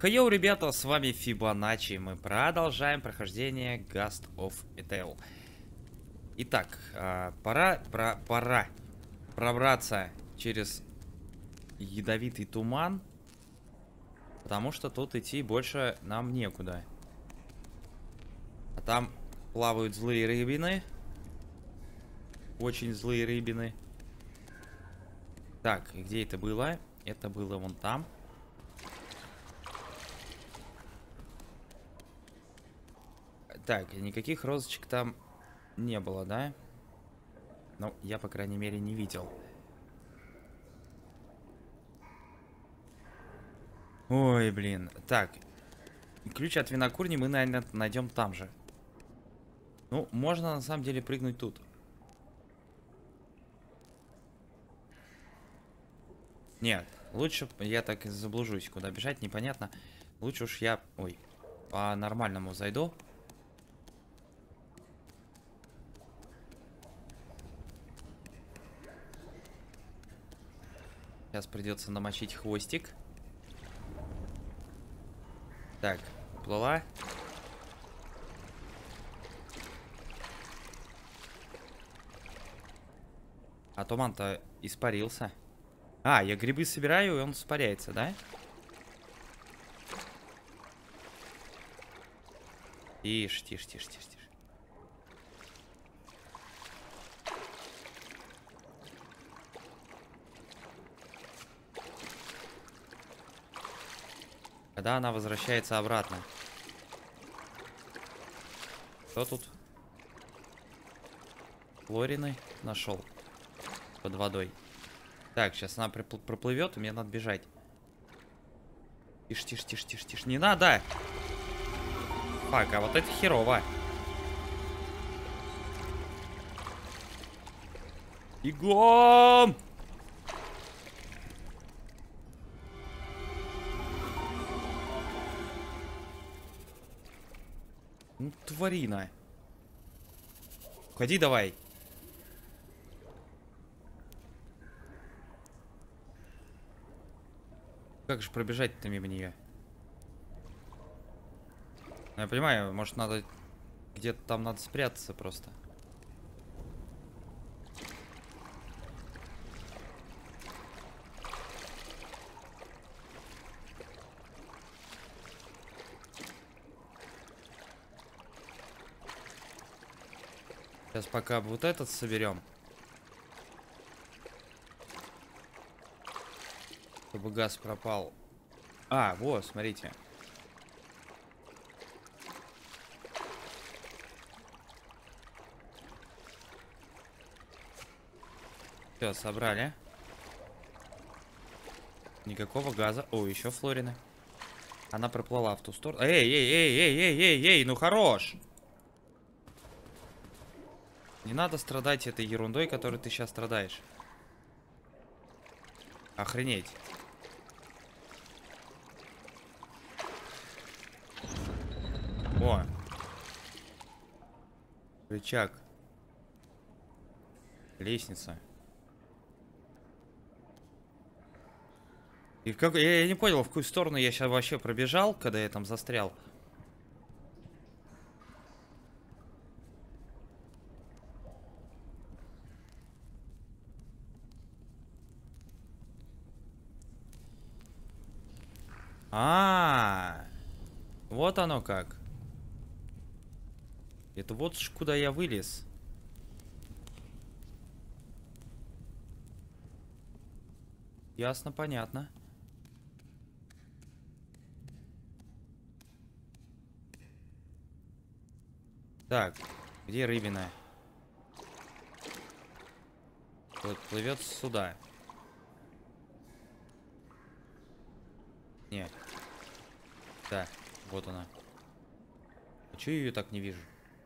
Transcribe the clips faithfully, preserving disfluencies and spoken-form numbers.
Йоу, ребята, с вами Фибоначчи. Мы продолжаем прохождение Ghost of Tale. Итак, а, пора, про, пора пробраться через ядовитый туман, потому что тут идти больше нам некуда. А там плавают злые рыбины. Очень злые рыбины. Так, где это было? Это было вон там. Так, никаких розочек там не было, да? Ну, я, по крайней мере, не видел. Ой, блин. Так. Ключ от винокурни мы, наверное, найдем там же. Ну, можно, на самом деле, прыгнуть тут. Нет, лучше я так и заблужусь. Куда бежать, непонятно. Лучше уж я, ой, по-нормальному зайду. Сейчас придется намочить хвостик. Так, плыла. А туман-то испарился. А, я грибы собираю, и он испаряется, да? Тише, тише, тише, тише, тише. Когда она возвращается обратно. Кто тут? Флорины нашел под водой. Так, сейчас она проплывет, и мне надо бежать. Тише, тише, тише, тише, тише. Не надо! Фак, а вот это херово. Бегом! Ну, тварина. Уходи давай. Как же пробежать-то мимо нее? Я понимаю, может надо... Где-то там надо спрятаться просто. Сейчас пока вот этот соберем. Чтобы газ пропал. А, вот, смотрите. Все, собрали. Никакого газа. О, еще Флорина. Она проплыла в ту сторону. Эй, эй, эй, эй, эй, эй, эй, ну хорош. Не надо страдать этой ерундой, которой ты сейчас страдаешь. Охренеть. О. Рычаг. Лестница. И как... я, я не понял, в какую сторону я сейчас вообще пробежал, когда я там застрял. А, -а, а, вот оно как. Это вот ж куда я вылез. Ясно, понятно. Так, где рыбина? Вот плывет сюда. Нет. Да, вот она. А чё я ее так не вижу?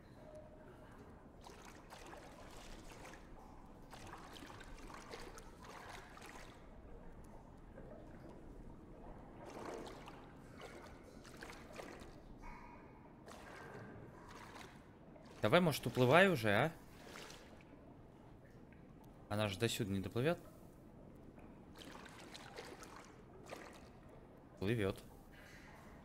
Давай, может, уплывай уже, а? Она же до сюда не доплывет. Плывет.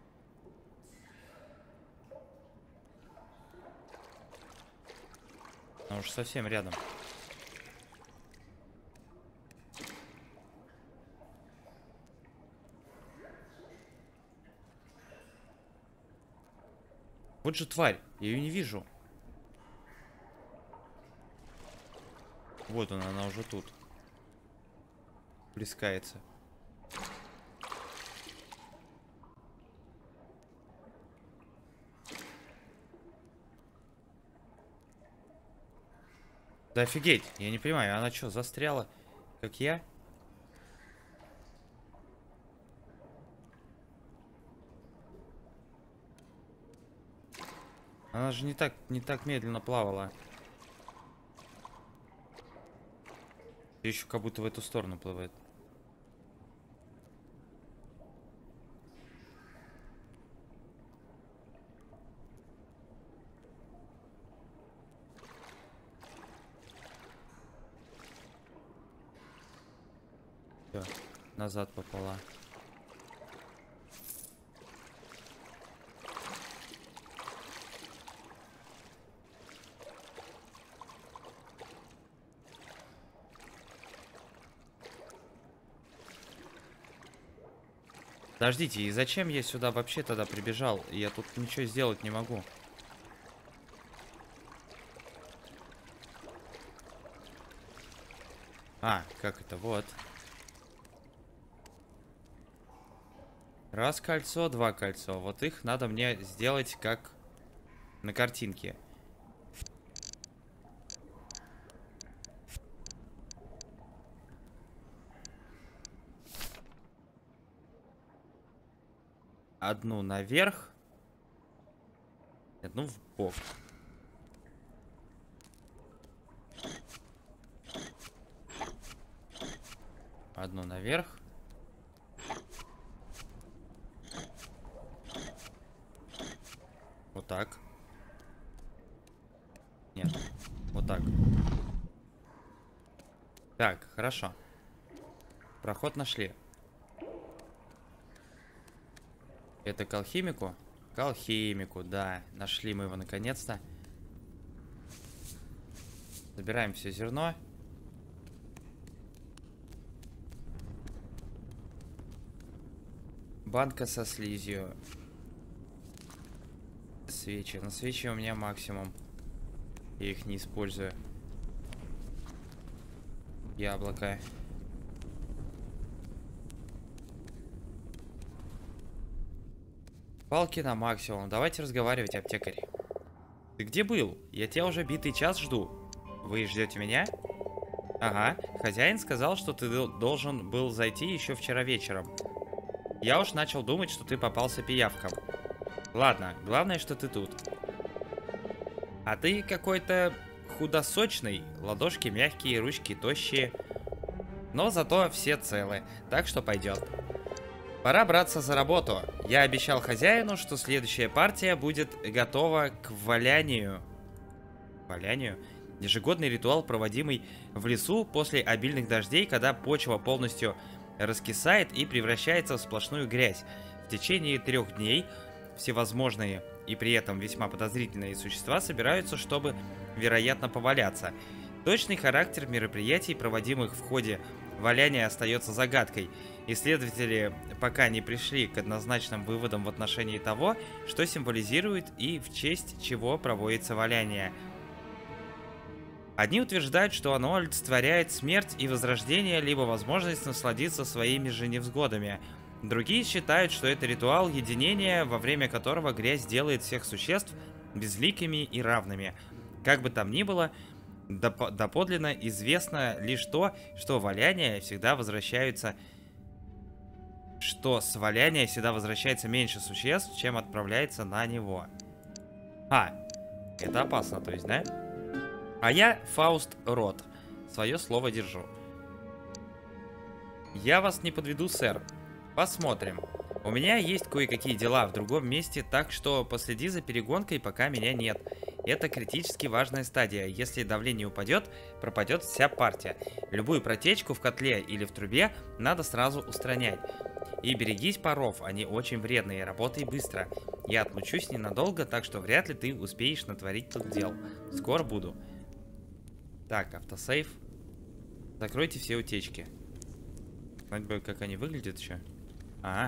Он уж совсем рядом. Вот же тварь, я ее не вижу. Вот она, она уже тут. Плескается. Да офигеть, я не понимаю, она что, застряла, как я? Она же не так, не так медленно плавала. И еще как будто в эту сторону плывает. Всё, назад поплыла. Подождите, и зачем я сюда вообще тогда прибежал? Я тут ничего сделать не могу. А, как это? Вот. Раз кольцо, два кольцо. Вот их надо мне сделать как на картинке. Одну наверх, одну в бок. Одну наверх. Вот так. Нет, вот так. Так, хорошо. Проход нашли. Это к алхимику? К алхимику, да. Нашли мы его наконец-то. Забираем все зерно. Банка со слизью. Свечи. На свечи у меня максимум. Я их не использую. Яблоко. Палки на максимум. Давайте разговаривать, аптекарь. Ты где был? Я тебя уже битый час жду. Вы ждете меня? Ага. Хозяин сказал, что ты должен был зайти еще вчера вечером. Я уж начал думать, что ты попался пиявкам. Ладно, главное, что ты тут. А ты какой-то худосочный. Ладошки мягкие, ручки тощие. Но зато все целы. Так что пойдет. Пора браться за работу. Я обещал хозяину, что следующая партия будет готова к валянию. Валянию? Ежегодный ритуал, проводимый в лесу после обильных дождей, когда почва полностью раскисает и превращается в сплошную грязь. В течение трех дней всевозможные и при этом весьма подозрительные существа собираются, чтобы, вероятно, поваляться. Точный характер мероприятий, проводимых в ходе валяния, остается загадкой. Исследователи пока не пришли к однозначным выводам в отношении того, что символизирует и в честь чего проводится валяние. Одни утверждают, что оно олицетворяет смерть и возрождение, либо возможность насладиться своими же невзгодами. Другие считают, что это ритуал единения, во время которого грязь делает всех существ безликими и равными. Как бы там ни было, доп- доподлинно известно лишь то, что валяние всегда возвращаются... что с валяния всегда возвращается меньше существ, чем отправляется на него. А, это опасно, то есть, да? А я Фауст Рот. Свое слово держу. Я вас не подведу, сэр. Посмотрим. У меня есть кое-какие дела в другом месте, так что последи за перегонкой, пока меня нет. Это критически важная стадия. Если давление упадет, пропадет вся партия. Любую протечку в котле или в трубе надо сразу устранять. И берегись паров, они очень вредные, работай быстро. Я отлучусь ненадолго, так что вряд ли ты успеешь натворить тут дел. Скоро буду. Так, автосейв. Закройте все утечки. Знать бы, как они выглядят еще. Ага.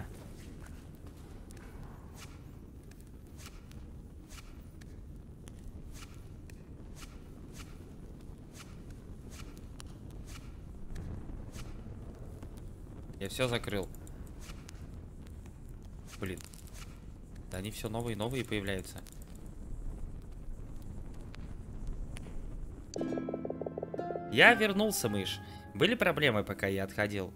Я все закрыл. Блин. Да они все новые и новые появляются. Я вернулся, мышь. Были проблемы, пока я отходил?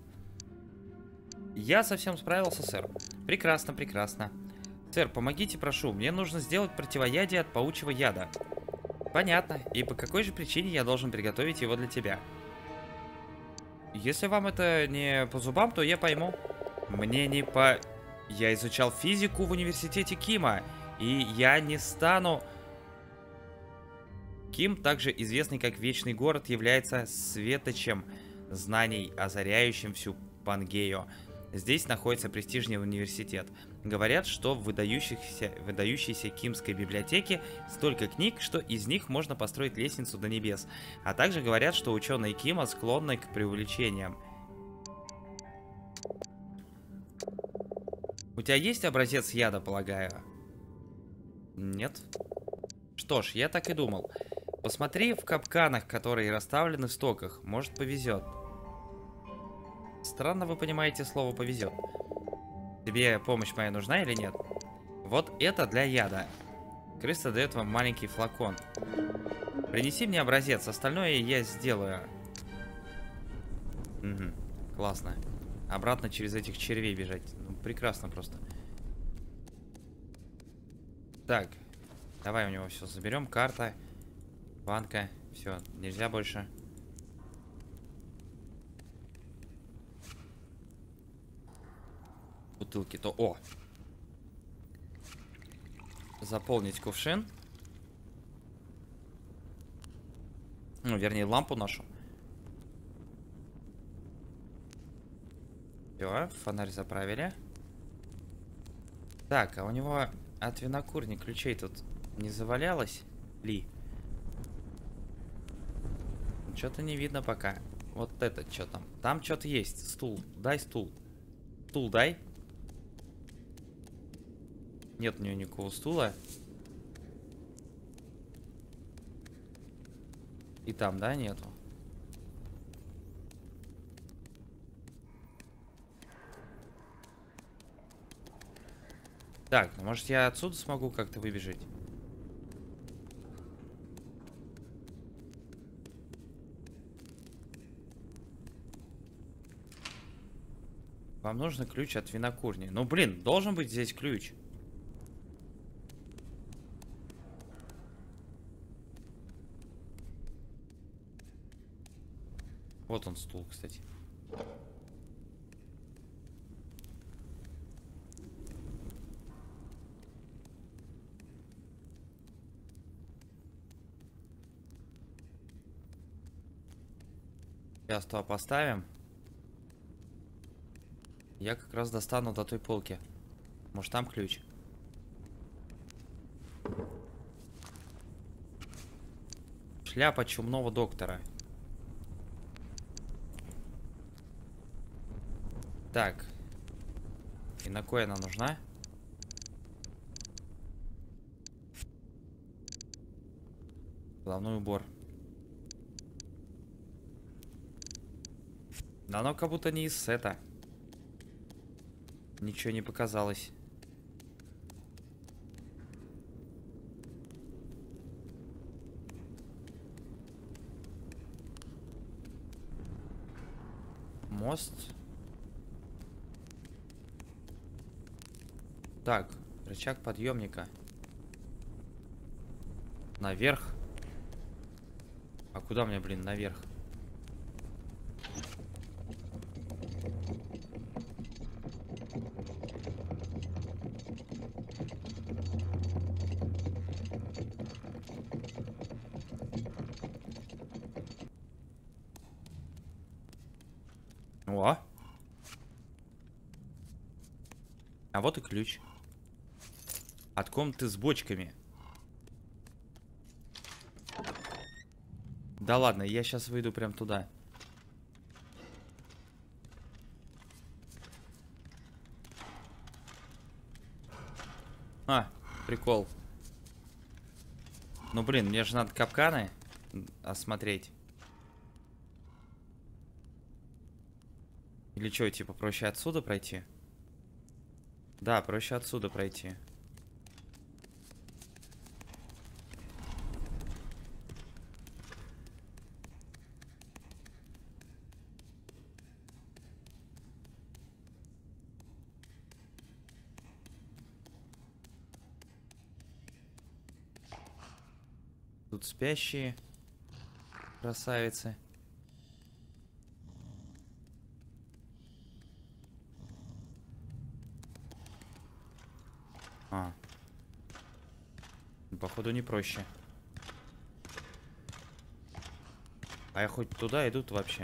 Я совсем справился, сэр. Прекрасно, прекрасно. Сэр, помогите, прошу. Мне нужно сделать противоядие от паучьего яда. Понятно. И по какой же причине я должен приготовить его для тебя? Если вам это не по зубам, то я пойму. Мне не по... Я изучал физику в университете Кима. И я не стану... Ким, также известный как Вечный Город, является светочем знаний, озаряющим всю Пангею. Здесь находится престижный университет. Говорят, что в выдающихся, выдающейся Кимской библиотеке столько книг, что из них можно построить лестницу до небес. А также говорят, что ученые Кима склонны к преувеличениям. У тебя есть образец яда, полагаю? Нет? Что ж, я так и думал. Посмотри в капканах, которые расставлены в стоках. Может, повезет. Странно, вы понимаете слово «повезет». Тебе помощь моя нужна или нет? Вот это для яда. Крыса дает вам маленький флакон. Принеси мне образец, остальное я сделаю. Угу, классно. Обратно через этих червей бежать. Ну, прекрасно просто. Так, давай у него все заберем. Карта, банка, все, нельзя больше. Бутылки, то... О! Заполнить кувшин. Ну, вернее, лампу нашу. Все, фонарь заправили. Так, а у него от винокурни ключей тут не завалялось ли? Что-то не видно пока. Вот это что там? Там что-то есть. Стул. Дай стул. Стул дай. Нет у нее никакого стула. И там, да, нету? Так, ну может я отсюда смогу как-то выбежать? Вам нужен ключ от винокурни. Ну, блин, должен быть здесь ключ. Вот он, стул, кстати. Сейчас то поставим. Я как раз достану до той полки. Может, там ключ? Шляпа чумного доктора. Так. И на кое она нужна? Головной убор. Да оно как будто не из сета. Ничего не показалось. Мост. Так, рычаг подъемника. Наверх. А куда мне, блин, наверх? О! А вот и ключ. От комнаты с бочками. Да ладно, я сейчас выйду прям туда. А, прикол. Ну блин, мне же надо капканы осмотреть. Или что, типа, проще отсюда пройти? Да, проще отсюда пройти. Тут спящие красавицы. А. Походу не проще. А я хоть туда идут вообще?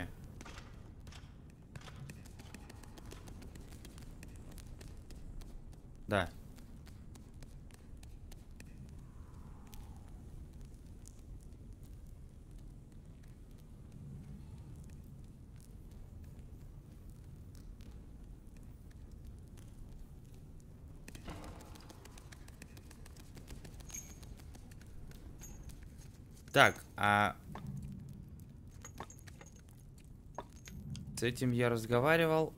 Да. Так, а... С этим я разговаривал.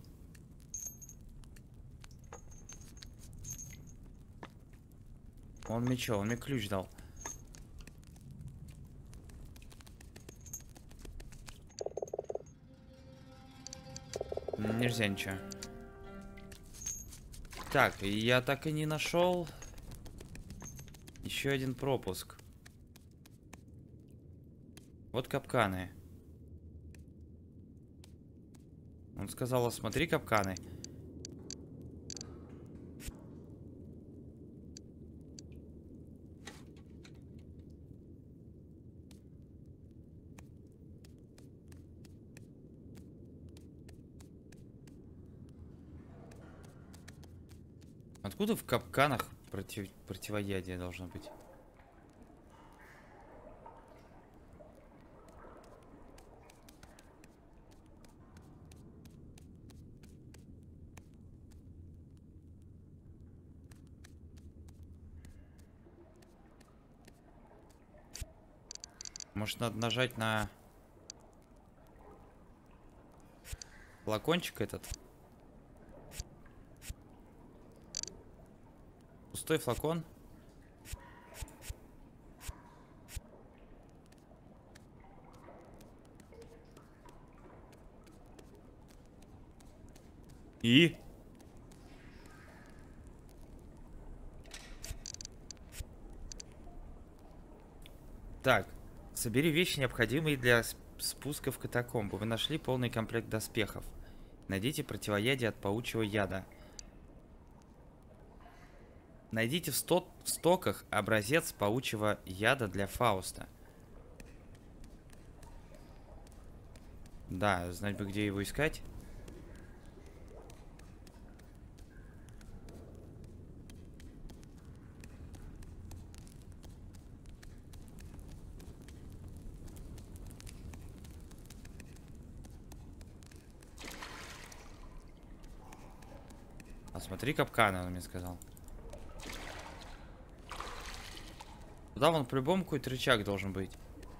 Он мне что? Он мне ключ дал. Нельзя ничего. Так, я так и не нашел. Еще один пропуск. Вот капканы. Он сказал, смотри капканы. Откуда в капканах против... противоядие должно быть? Может, надо нажать на флакончик этот? Пустой флакон. И? Так, собери вещи, необходимые для спуска в катакомбу. Вы нашли полный комплект доспехов. Найдите противоядие от паучьего яда. Найдите в, сто... в стоках образец паучьего яда для Фауста. Да, знать бы, где его искать. А смотри капканы, он мне сказал. Туда вон по-любому какой-то рычаг должен быть.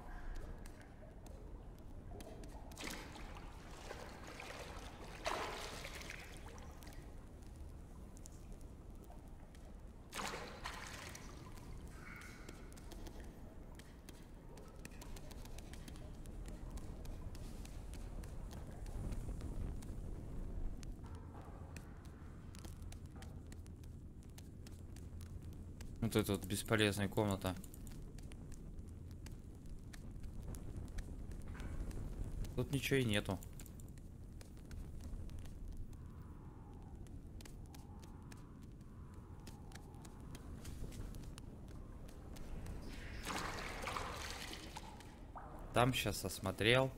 Вот эта вот бесполезная комната. Тут ничего и нету. Там сейчас осмотрел.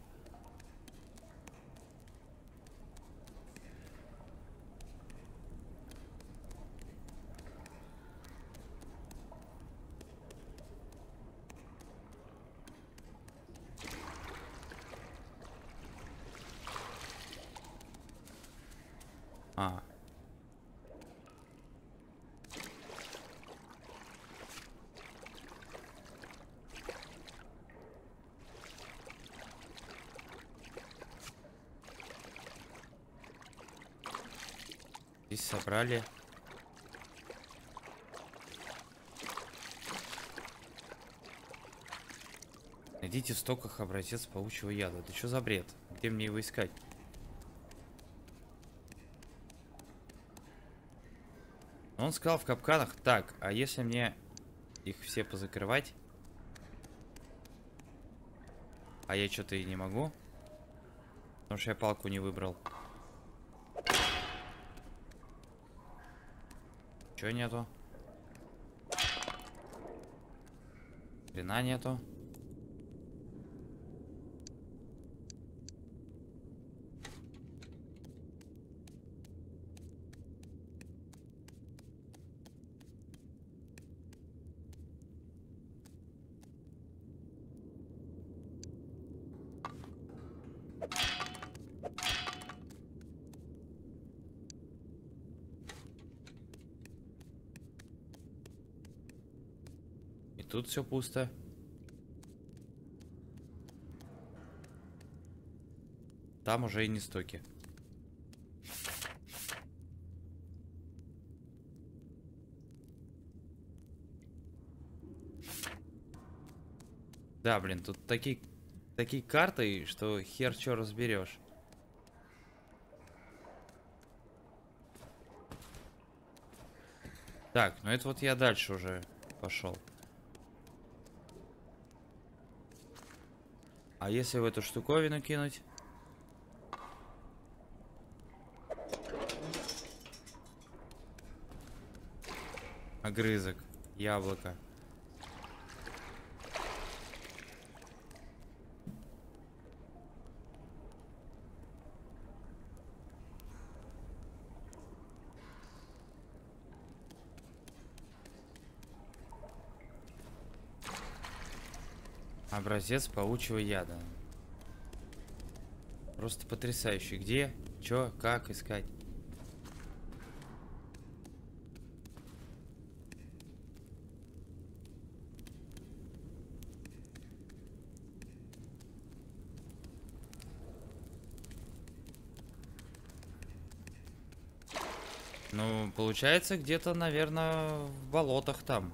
Здесь собрали. Найдите в стоках образец паучьего яда. Это что за бред? Где мне его искать? Он сказал в капканах. Так, а если мне их все позакрывать? А я что-то и не могу. Потому что я палку не выбрал. Чего нету? Хрена нету. И тут все пусто. Там уже и не стоки. Да, блин, тут такие, такие карты, что хер чё разберешь. Так, ну это вот я дальше уже пошел. А если в эту штуковину кинуть? Огрызок, яблоко. Образец паучьего яда. Просто потрясающий. Где? Чё? Как искать? Ну, получается, где-то, наверное, в болотах там.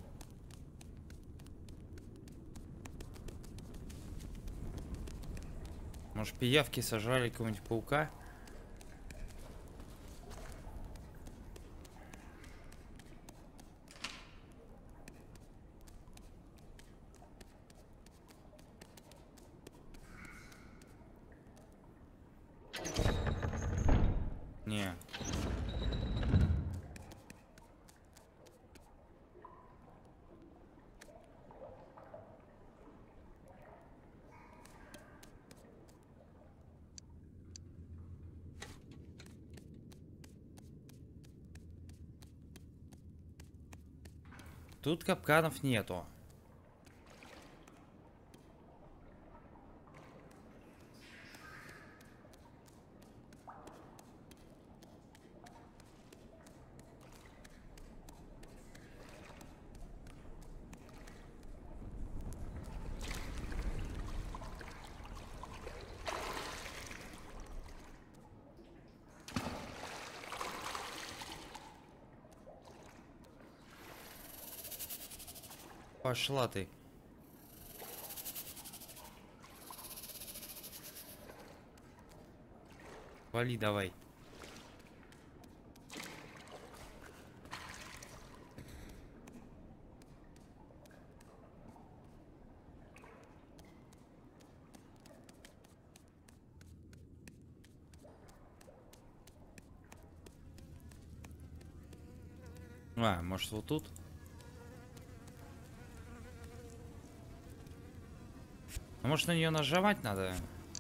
Может, пиявки сожрали какого-нибудь паука? Не. Тут капканов нету. Пошла ты. Вали давай. А, может вот тут? А может на нее нажимать надо?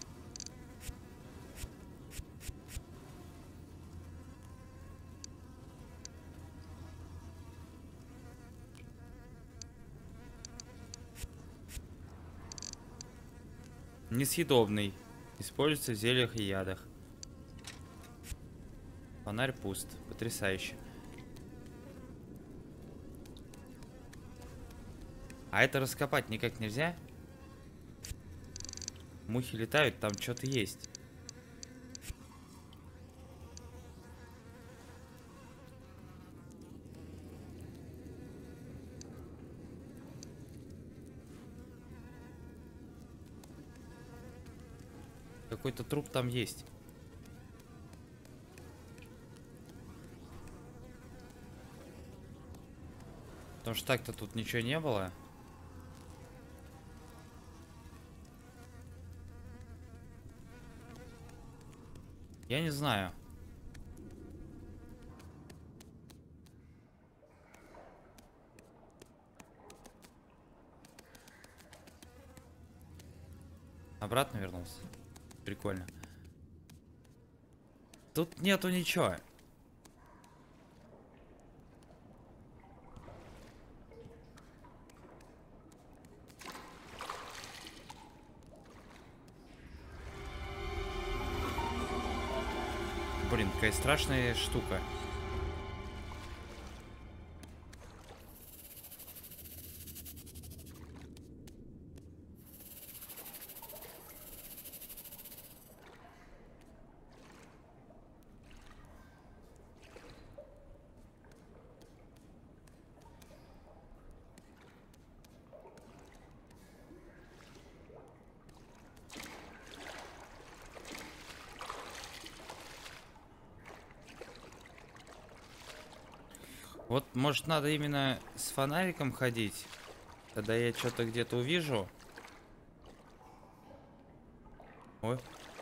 Несъедобный. Используется в зельях и ядах. Фонарь пуст. Потрясающе. А это раскопать никак нельзя? Мухи летают, там что-то есть. Какой-то труп там есть. Потому что так-то тут ничего не было. Я не знаю. Обратно вернулся. Прикольно. Тут нету ничего. Блин, какая страшная штука. Вот, может, надо именно с фонариком ходить? Тогда я что-то где-то увижу. Ой.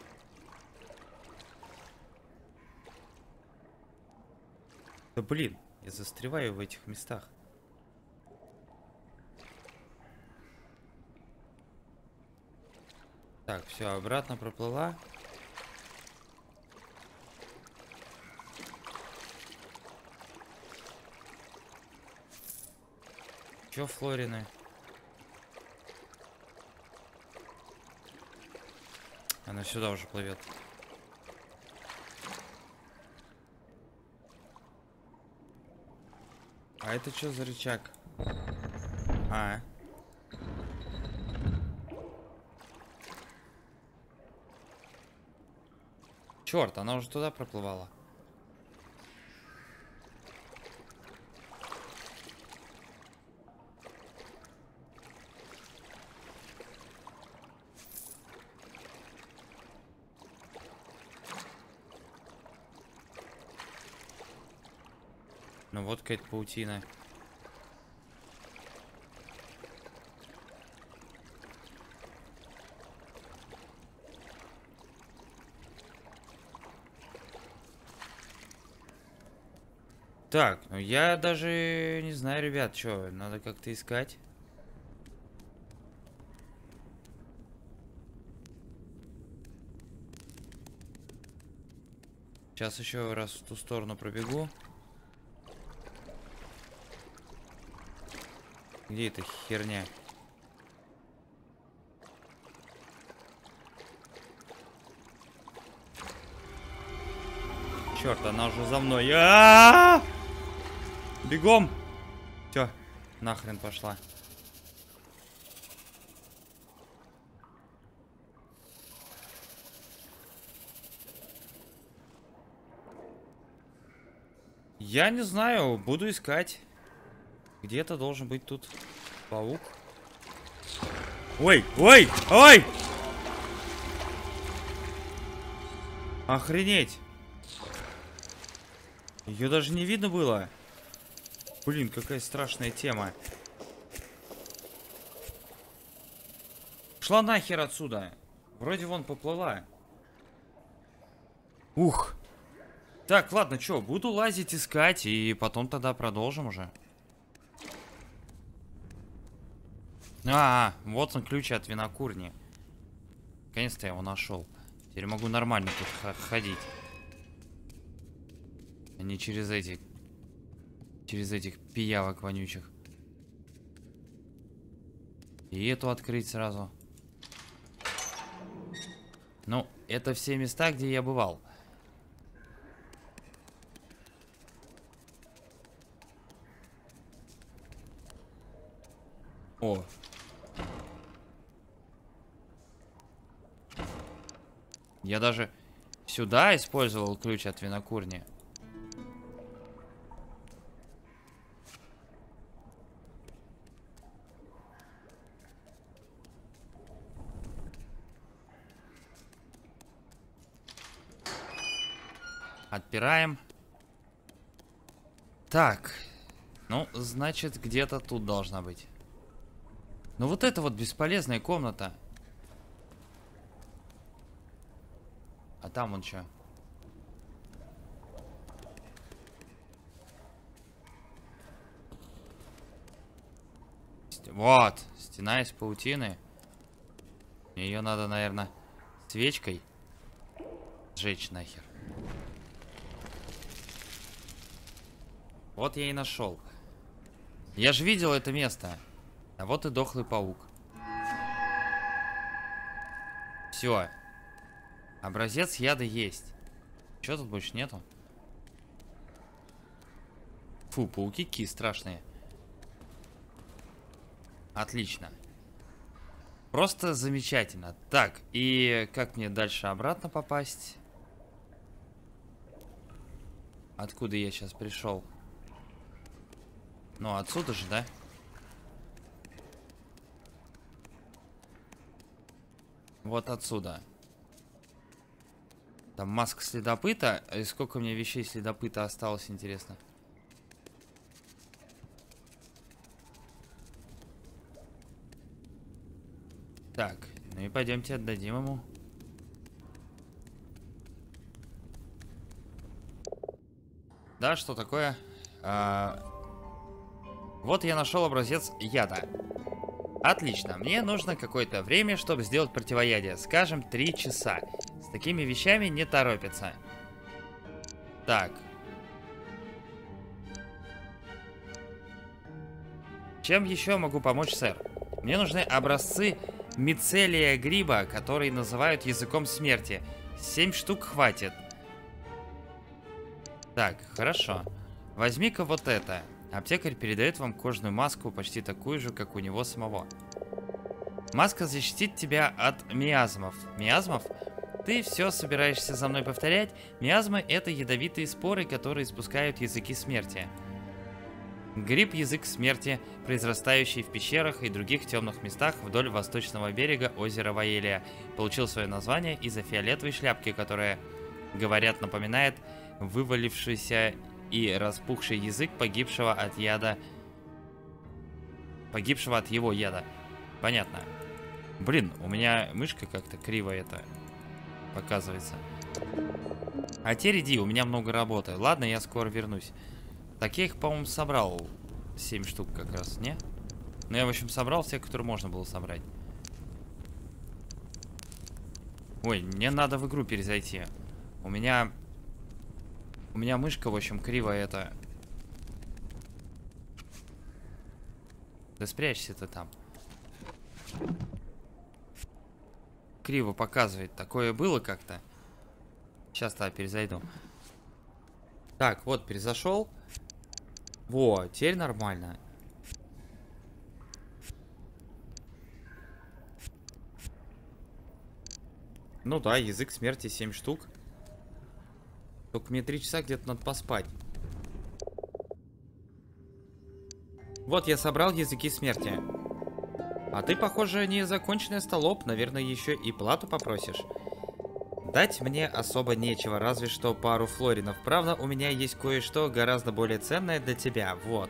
Да блин, я застреваю в этих местах. Так, все, обратно проплыла. Чё, Флорины? Она сюда уже плывет. А это что за рычаг? А. Черт, она уже туда проплывала. Ну вот какая-то паутина. Так, ну я даже не знаю, ребят, что, надо как-то искать. Сейчас еще раз в ту сторону пробегу. Где эта херня? Черт, она уже за мной. А-а-а! Бегом! Все, нахрен пошла. Я не знаю, буду искать. Где-то должен быть тут паук. Ой, ой, ой! Охренеть! Ее даже не видно было. Блин, какая страшная тема. Шла нахер отсюда. Вроде вон поплыла. Ух. Так, ладно, что, буду лазить, искать, и потом тогда продолжим уже. А, -а вот он, ключ от винокурни. Наконец-то я его нашел. Теперь могу нормально тут ходить. А не через эти... Через этих пиявок вонючих. И эту открыть сразу. Ну, это все места, где я бывал. О. Я даже сюда использовал ключ от винокурни. Отпираем. Так. Ну, значит, где-то тут должна быть. Ну, вот это вот бесполезная комната. А там он что? Вот, стена из паутины. Ее надо, наверное, свечкой сжечь нахер. Вот я и нашел. Я же видел это место. А вот и дохлый паук. Все. Образец яда есть. Чего тут больше нету? Фу, пауки страшные. Отлично. Просто замечательно. Так, и как мне дальше обратно попасть? Откуда я сейчас пришел? Ну, отсюда же, да? Вот отсюда. Там маска следопыта. И сколько у меня вещей следопыта осталось, интересно? Так, ну и пойдемте отдадим ему. Да, что такое? А... Вот я нашел образец яда. Отлично, мне нужно какое-то время, чтобы сделать противоядие. Скажем, три часа. С такими вещами не торопятся. Так. Чем еще могу помочь, сэр? Мне нужны образцы мицелия гриба, который называют языком смерти. Семь штук хватит. Так, хорошо. Возьми-ка вот это. Аптекарь передает вам кожную маску, почти такую же, как у него самого. Маска защитит тебя от миазмов. Миазмов? Ты все собираешься за мной повторять? Миазмы — это ядовитые споры, которые испускают языки смерти. Гриб язык смерти, произрастающий в пещерах и других темных местах вдоль восточного берега озера Ваелия, получил свое название из-за фиолетовой шляпки, которая, говорят, напоминает вывалившийся и распухший язык погибшего от яда. Погибшего от его яда. Понятно. Блин, у меня мышка как-то криво это показывается. А теперь иди, у меня много работы. Ладно, я скоро вернусь. Так я их, по-моему, собрал семь штук как раз, не? Ну, я, в общем, собрал все, которые можно было собрать. Ой, мне надо в игру перезайти. У меня... У меня мышка, в общем, криво это... Да спрячься ты там. Криво показывает. Такое было как-то. Сейчас-то перезайду. Так, вот, перезашел. Во, теперь нормально. Ну да, язык смерти семь штук. Только мне три часа где-то надо поспать. Вот, я собрал языки смерти. А ты, похоже, не законченный столоп. Наверное, еще и плату попросишь. Дать мне особо нечего, разве что пару флоринов. Правда, у меня есть кое-что гораздо более ценное для тебя. Вот.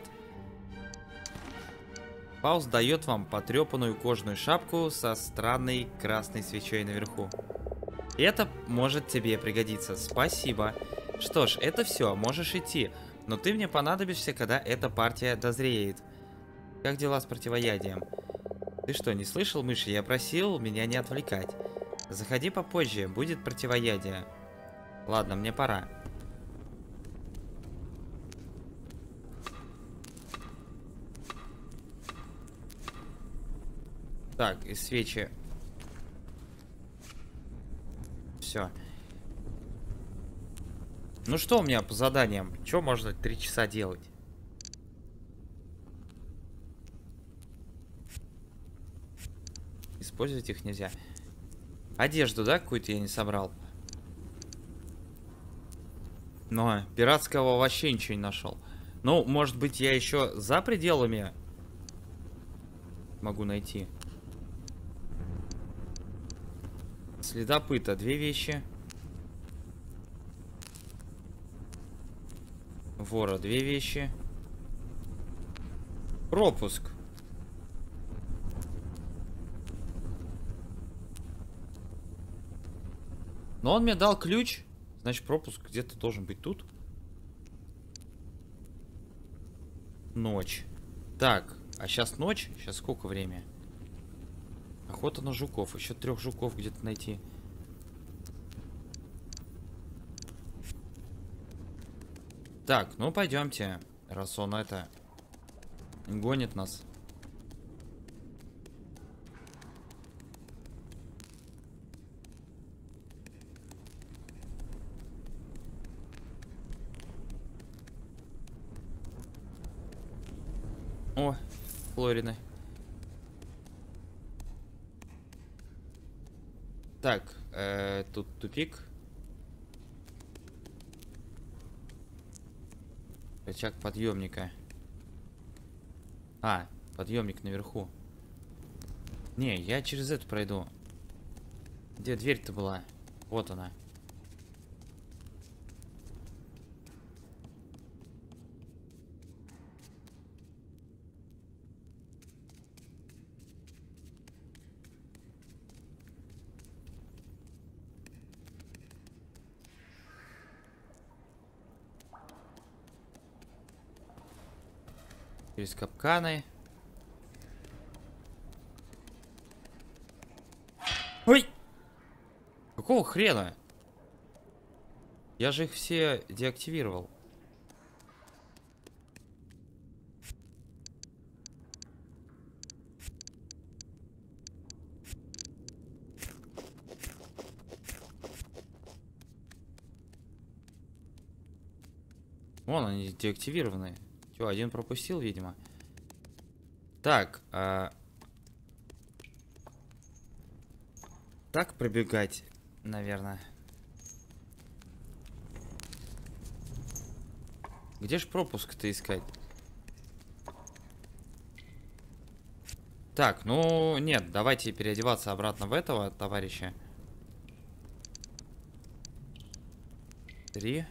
Фауст дает вам потрепанную кожаную шапку со странной красной свечой наверху. Это может тебе пригодиться. Спасибо. Что ж, это все, можешь идти. Но ты мне понадобишься, когда эта партия дозреет. Как дела с противоядием? Ты что, не слышал, мыши? Я просил меня не отвлекать. Заходи попозже, будет противоядие. Ладно, мне пора. Так, и свечи. Все. Ну что у меня по заданиям? Что можно три часа делать? Использовать их нельзя. Одежду, да, какую-то я не собрал? Но пиратского вообще ничего не нашел. Ну, может быть, я еще за пределами могу найти. Следопыта, две вещи. Вора две вещи. Пропуск. Но он мне дал ключ. Значит, пропуск где-то должен быть тут. Ночь. Так, а сейчас ночь? Сейчас сколько время? Охота на жуков. Еще трех жуков где-то найти. Так, ну пойдемте. Раз он это гонит нас. О, Флорины. Так, э, тут тупик. Рычаг подъемника. А, подъемник наверху. Не, я через это пройду. Где дверь-то была? Вот она. Через капканы. Ой! Какого хрена? Я же их все деактивировал. Вон они деактивированы. Чё, один пропустил, видимо. Так, а... так пробегать, наверное. Где ж пропуск-то искать? Так, ну нет, давайте переодеваться обратно в этого товарища. Три.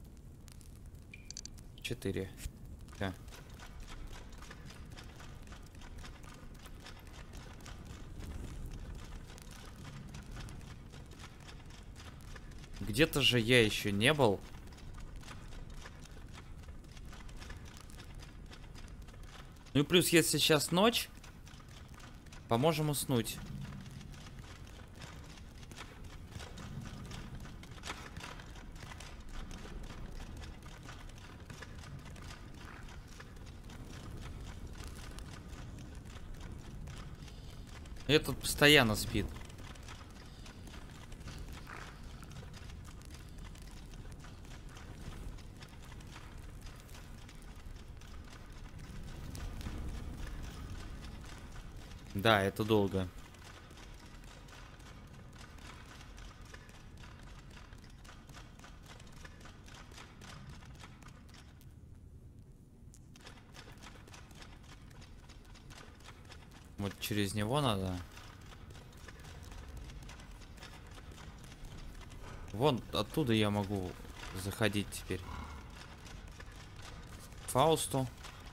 Четыре. Все. Где-то же я еще не был. Ну и плюс, если сейчас ночь, поможем уснуть. Этот постоянно спит. Да, это долго. Вот через него надо. Вон оттуда я могу заходить теперь. Фаусту.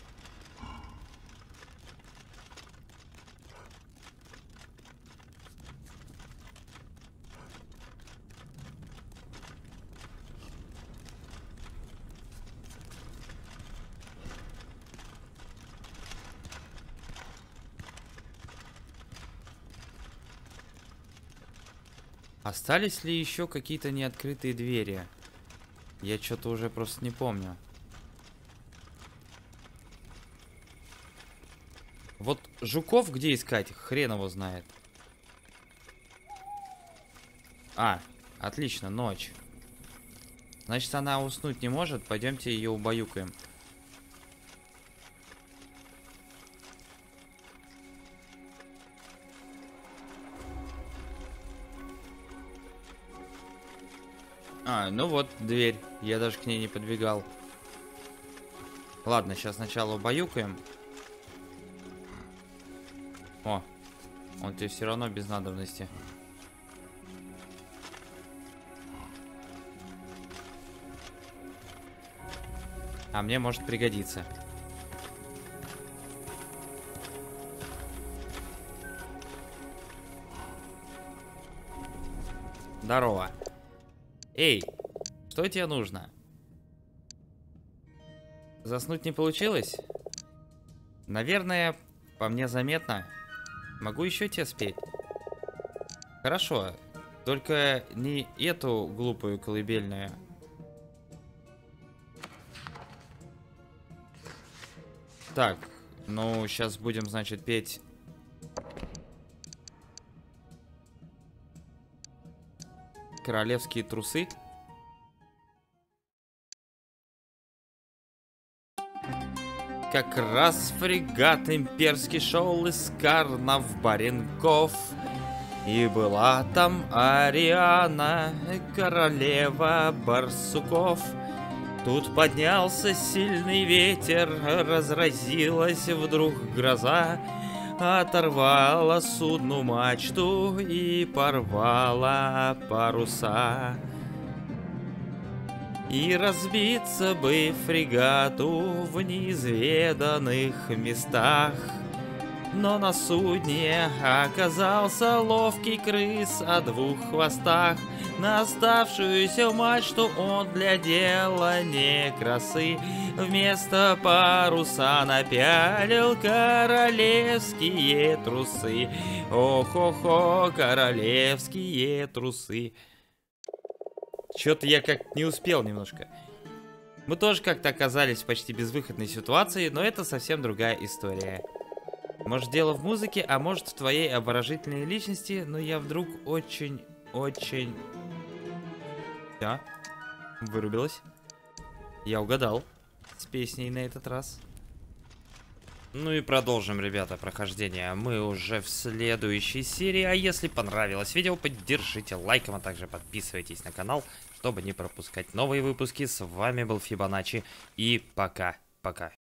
Остались ли еще какие-то неоткрытые двери? Я что-то уже просто не помню. Вот жуков где искать? Хрен его знает. А, отлично, ночь. Значит, она уснуть не может. Пойдемте ее убаюкаем. А, ну вот, дверь. Я даже к ней не подбегал. Ладно, сейчас сначала убаюкаем. О, он тебе все равно без надобности. А мне может пригодиться. Здорово. Эй, что тебе нужно? Заснуть не получилось? Наверное, по мне заметно. Могу еще тебе спеть? Хорошо, только не эту глупую колыбельную. Так, ну сейчас будем, значит, петь. Королевские трусы. Как раз фрегат имперский шел из Карнов Баренков. И была там Ариана, королева барсуков. Тут поднялся сильный ветер, разразилась вдруг гроза. Оторвала судну мачту и порвала паруса. И разбиться бы фрегату в неизведанных местах. Но на судне оказался ловкий крыс о двух хвостах. На оставшуюся мачту он для дела не красы вместо паруса напялил королевские трусы. Ох-охо, королевские трусы. Чё-то я как не успел немножко. Мы тоже как-то оказались в почти безвыходной ситуации, но это совсем другая история. Может, дело в музыке, а может, в твоей обворожительной личности, но я вдруг очень-очень... Всё, вырубилась. Я угадал с песней на этот раз. Ну и продолжим, ребята, прохождение. Мы уже в следующей серии. А если понравилось видео, поддержите лайком, а также подписывайтесь на канал, чтобы не пропускать новые выпуски. С вами был Фибоначчи. И пока-пока.